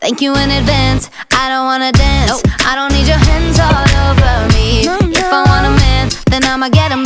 Thank you in advance, I don't wanna dance. I don't need your hands all over me. If I want a man, then I'ma get him.